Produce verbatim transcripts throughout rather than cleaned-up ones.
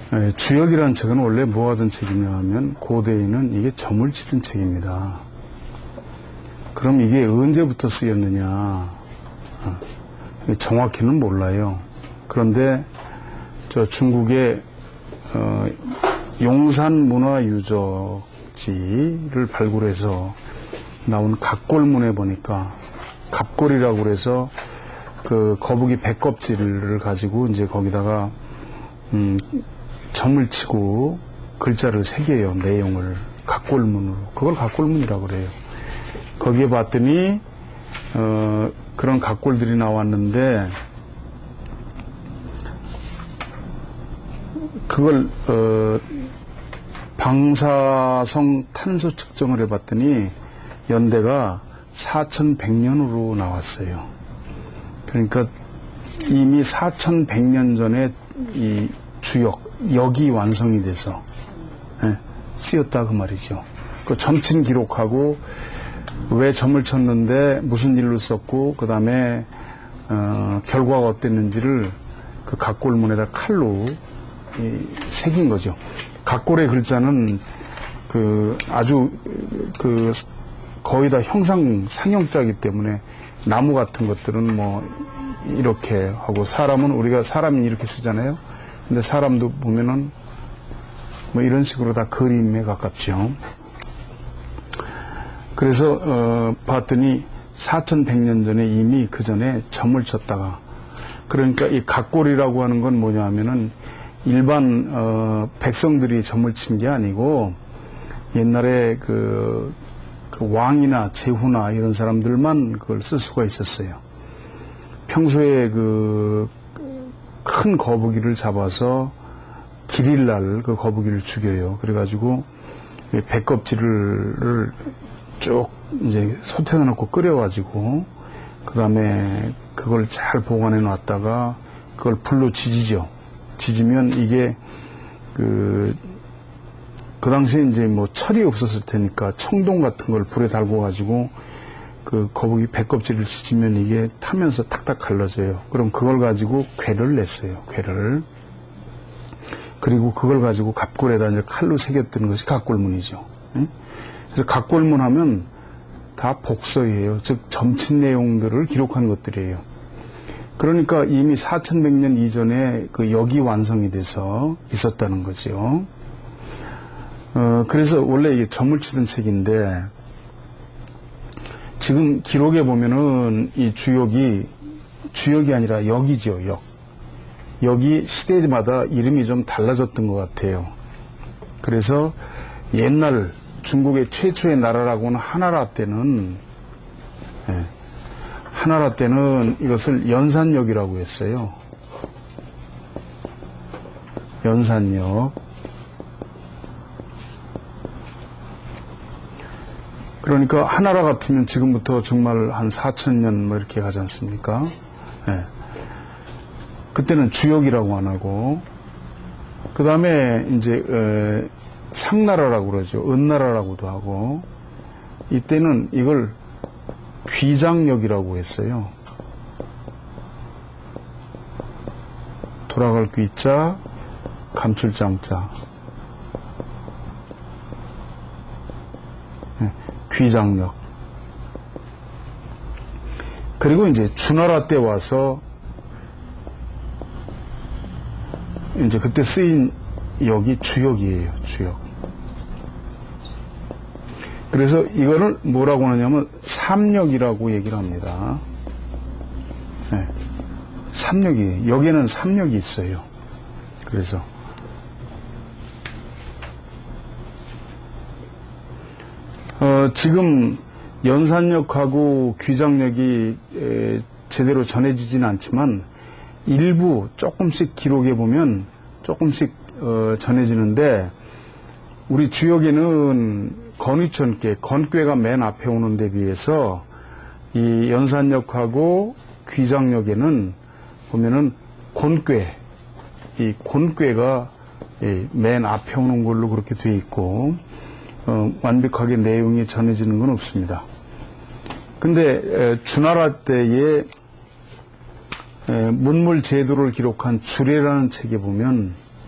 에, 주역이라는 책은 원래 뭐 하던 책이냐 하면 고대에는 이게 점을 치던 책입니다. 그럼 이게 언제부터 쓰였느냐? 어, 정확히는 몰라요. 그런데 저 중국의 어, 용산문화유적지를 발굴해서 나온 갑골문에 보니까 갑골이라고 그래서 그 거북이 배껍질을 가지고 이제 거기다가 음, 점을 치고 글자를 새겨요. 내용을 갑골문으로. 그걸 갑골문이라고 그래요. 거기에 봤더니 어, 그런 갑골들이 나왔는데 그걸 어, 방사성 탄소 측정을 해봤더니 연대가 사천백 년으로 나왔어요. 그러니까 이미 사천백 년 전에 이 주역, 역이 완성이 돼서 예, 쓰였다 그 말이죠. 그 점친 기록하고 왜 점을 쳤는데 무슨 일로 썼고 그 다음에 어, 결과가 어땠는지를 그 갑골문에다 칼로 이, 새긴 거죠. 갑골의 글자는 그 아주 그 거의 다 형상 상형자이기 때문에 나무 같은 것들은 뭐 이렇게 하고 사람은 우리가 사람이 이렇게 쓰잖아요. 근데 사람도 보면은 뭐 이런 식으로 다 그림에 가깝죠. 그래서 어, 봤더니 사천백 년 전에 이미 그 전에 점을 쳤다가 그러니까 이 갑골이라고 하는 건 뭐냐 하면은 일반 어, 백성들이 점을 친 게 아니고 옛날에 그, 그 왕이나 제후나 이런 사람들만 그걸 쓸 수가 있었어요. 평소에 그 큰 거북이를 잡아서 길일날 그 거북이를 죽여요. 그래가지고 배껍질을 쭉 이제 솥에다 넣고 끓여가지고 그 다음에 그걸 잘 보관해 놨다가 그걸 불로 지지죠. 지지면 이게 그, 그 당시에 이제 뭐 철이 없었을 테니까 청동 같은 걸 불에 달고 가지고 그 거북이 배껍질을 지지면 이게 타면서 탁탁 갈라져요. 그럼 그걸 가지고 괴를 냈어요. 괴를. 그리고 그걸 가지고 갑골에다 이제 칼로 새겼던 것이 갑골문이죠. 예? 그래서 갑골문 하면 다 복서예요. 즉 점친 내용들을 기록한 것들이에요. 그러니까 이미 사천백 년 이전에 그 역이 완성이 돼서 있었다는 거죠. 어, 그래서 원래 이게 점을 치던 책인데 지금 기록에 보면은 이 주역이 주역이 아니라 역이죠. 역. 역이 시대마다 이름이 좀 달라졌던 것 같아요. 그래서 옛날 중국의 최초의 나라라고는 하나라 때는 예, 하나라 때는 이것을 연산역이라고 했어요. 연산역. 그러니까 하나라 같으면 지금부터 정말 한 사천 년 뭐 이렇게 가지 않습니까? 예. 그때는 주역이라고 안 하고 그 다음에 이제 에, 상나라라고 그러죠. 은나라라고도 하고 이때는 이걸 귀장역이라고 했어요. 돌아갈 귀자, 감출장자. 네, 귀장역. 그리고 이제 주나라 때 와서 이제 그때 쓰인 역이 주역이에요. 주역. 그래서 이거를 뭐라고 하냐면 삼역이라고 얘기를 합니다. 네. 삼역이에요. 여기에는 삼역이 있어요. 그래서 어, 지금 연산역하고 귀장역이 에, 제대로 전해지진 않지만 일부 조금씩 기록해 보면 조금씩 어, 전해지는데 우리 주역에는 건위천괴, 건괴가 맨 앞에 오는 데 비해서 이 연산역하고 귀장역에는 보면은 곤괴, 이 곤괴가 이 맨 앞에 오는 걸로 그렇게 돼 있고 어, 완벽하게 내용이 전해지는 건 없습니다. 근데 에, 주나라 때의 에, 문물 제도를 기록한 주례라는 책에 보면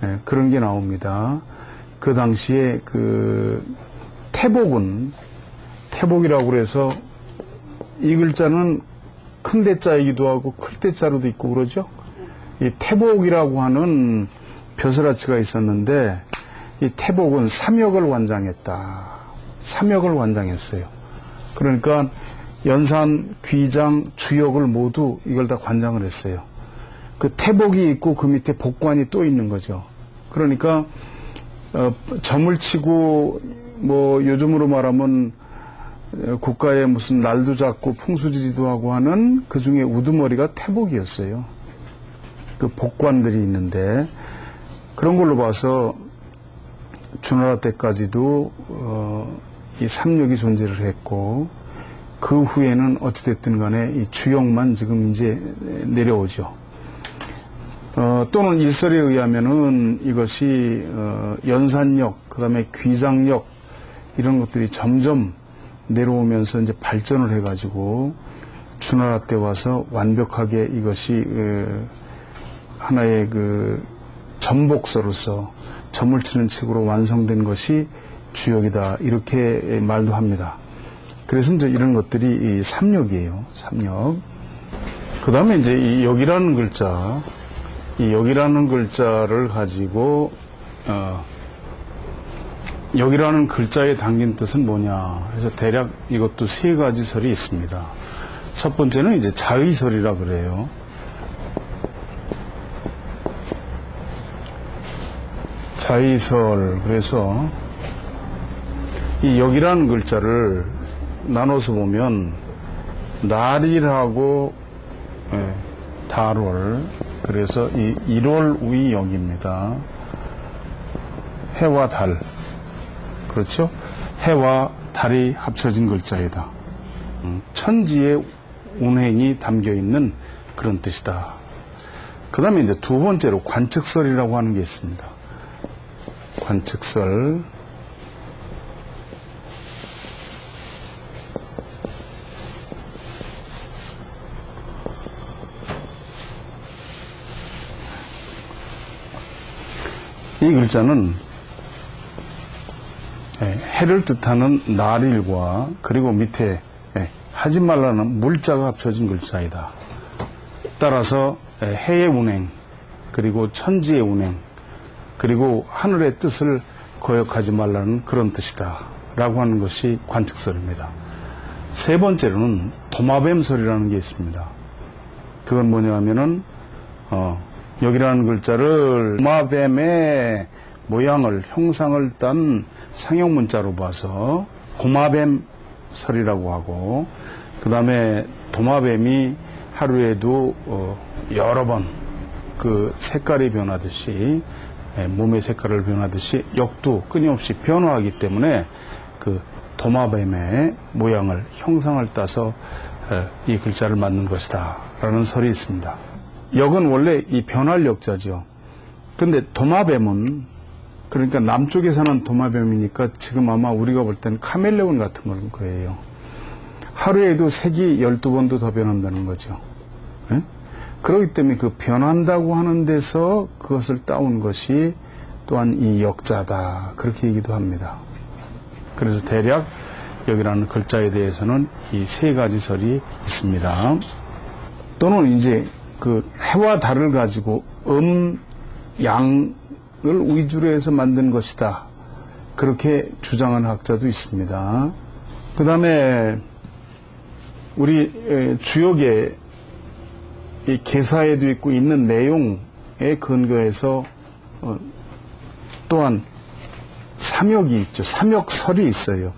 예, 그런 게 나옵니다. 그 당시에 그 태복은 태복이라고 그래서 이 글자는 큰 대자이기도 하고 클 대자로도 있고 그러죠. 이 태복이라고 하는 벼슬아치가 있었는데 이 태복은 삼역을 관장했다. 삼역을 관장했어요. 그러니까 연산, 귀장, 주역을 모두 이걸 다 관장을 했어요. 그 태복이 있고 그 밑에 복관이 또 있는 거죠. 그러니까 어, 점을 치고 뭐 요즘으로 말하면 국가의 무슨 날도 잡고 풍수지리도 하고 하는 그 중에 우두머리가 태복이었어요. 그 복관들이 있는데 그런 걸로 봐서 주나라 때까지도 어, 이 삼역이 존재를 했고 그 후에는 어찌됐든 간에 이 주역만 지금 이제 내려오죠. 어, 또는 일설에 의하면은 이것이 어, 연산역, 그 다음에 귀장역 이런 것들이 점점 내려오면서 이제 발전을 해가지고 주나라 때 와서 완벽하게 이것이 어, 하나의 그 전복서로서 점을 치는 책으로 완성된 것이 주역이다 이렇게 말도 합니다. 그래서 이제 이런 것들이 이 삼역이에요. 삼역. 그 다음에 이제 이 역이라는 글자, 이 역이라는 글자를 가지고 어, 역이라는 글자에 담긴 뜻은 뭐냐 해서 대략 이것도 세 가지 설이 있습니다. 첫 번째는 이제 자의설이라 그래요. 자의설. 그래서 이 역이라는 글자를 나눠서 보면 날일하고 예, 달월, 그래서 이 일월 우이 역입니다. 해와 달, 그렇죠? 해와 달이 합쳐진 글자이다. 음, 천지의 운행이 담겨있는 그런 뜻이다. 그 다음에 이제 두 번째로 관측설이라고 하는 게 있습니다. 관측설. 이 글자는 해를 뜻하는 날일과 그리고 밑에 하지 말라는 물자가 합쳐진 글자이다. 따라서 해의 운행, 그리고 천지의 운행, 그리고 하늘의 뜻을 거역하지 말라는 그런 뜻이다 라고 하는 것이 관측설입니다. 세 번째로는 도마뱀설이라는 게 있습니다. 그건 뭐냐 하면은 어, 역이라는 글자를 도마뱀의 모양을, 형상을 딴 상형문자로 봐서 고마뱀설이라고 하고, 그 다음에 도마뱀이 하루에도 어, 여러 번 그 색깔이 변하듯이, 몸의 색깔을 변하듯이 역도 끊임없이 변화하기 때문에 그 도마뱀의 모양을, 형상을 따서 이 글자를 만든 것이다 라는 설이 있습니다. 역은 원래 이 변할 역자죠. 근데 도마뱀은, 그러니까 남쪽에 사는 도마뱀이니까 지금 아마 우리가 볼 때는 카멜레온 같은 걸 거예요. 하루에도 색이 열두 번도 더 변한다는 거죠. 예? 그렇기 때문에 그 변한다고 하는 데서 그것을 따온 것이 또한 이 역자다, 그렇게 얘기도 합니다. 그래서 대략 역이라는 글자에 대해서는 이 세 가지 설이 있습니다. 또는 이제 그 해와 달을 가지고 음, 양을 위주로 해서 만든 것이다, 그렇게 주장하는 학자도 있습니다. 그 다음에 우리 주역의 이 개사에도 있고 있는 내용에 근거해서 어, 또한 삼역이 있죠. 삼역설이 있어요.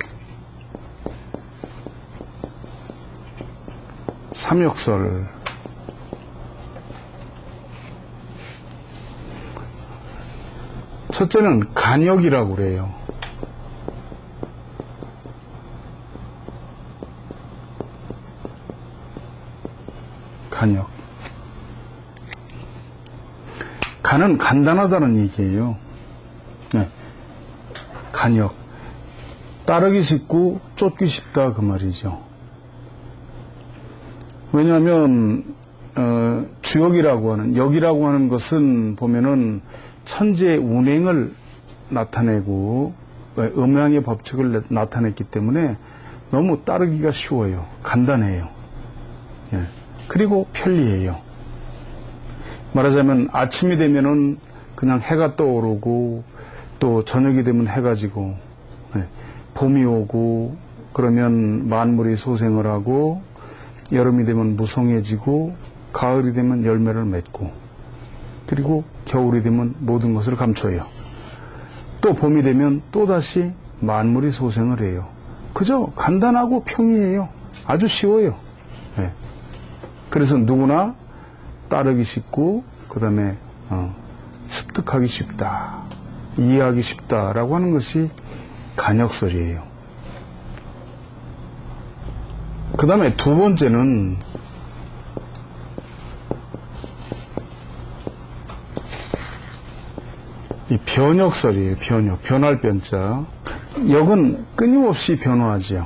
삼역설. 첫째는 간역이라고 그래요. 간역. 간은 간단하다는 얘기예요. 네. 간역. 따르기 쉽고 쫓기 쉽다, 그 말이죠. 왜냐하면 어, 주역이라고 하는, 역이라고 하는 것은 보면은 천지의 운행을 나타내고 음양의 법칙을 나타냈기 때문에 너무 따르기가 쉬워요. 간단해요. 예. 그리고 편리해요. 말하자면 아침이 되면은 그냥 해가 떠오르고 또 저녁이 되면 해가 지고, 예. 봄이 오고 그러면 만물이 소생을 하고 여름이 되면 무성해지고 가을이 되면 열매를 맺고 그리고 겨울이 되면 모든 것을 감춰요. 또 봄이 되면 또다시 만물이 소생을 해요. 그저 간단하고 평이해요. 아주 쉬워요. 네. 그래서 누구나 따르기 쉽고 그 다음에 어, 습득하기 쉽다, 이해하기 쉽다라고 하는 것이 간역설이에요. 그 다음에 두 번째는 이 변역설이에요. 변역, 변할 변자. 역은 끊임없이 변화하지요.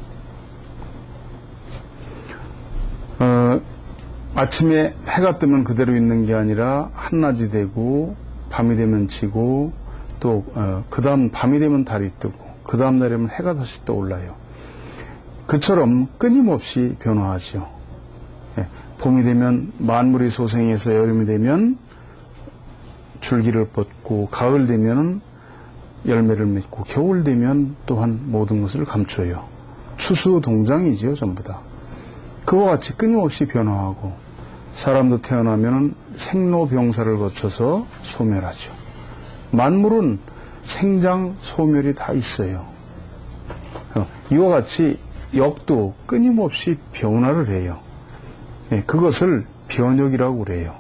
어, 아침에 해가 뜨면 그대로 있는 게 아니라 한낮이 되고 밤이 되면 지고 또 어, 그 다음 밤이 되면 달이 뜨고 그 다음 날이면 해가 다시 떠올라요. 그처럼 끊임없이 변화하지요. 예, 봄이 되면 만물이 소생해서 여름이 되면 줄기를 뻗고 가을 되면 열매를 맺고 겨울 되면 또한 모든 것을 감춰요. 추수동장이지요, 전부 다. 그와 같이 끊임없이 변화하고 사람도 태어나면 생로병사를 거쳐서 소멸하죠. 만물은 생장, 소멸이 다 있어요. 이와 같이 역도 끊임없이 변화를 해요. 네, 그것을 변역이라고 그래요.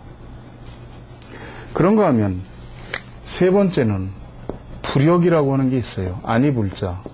그런가 하면 세 번째는 불역이라고 하는 게 있어요. 아니 불자.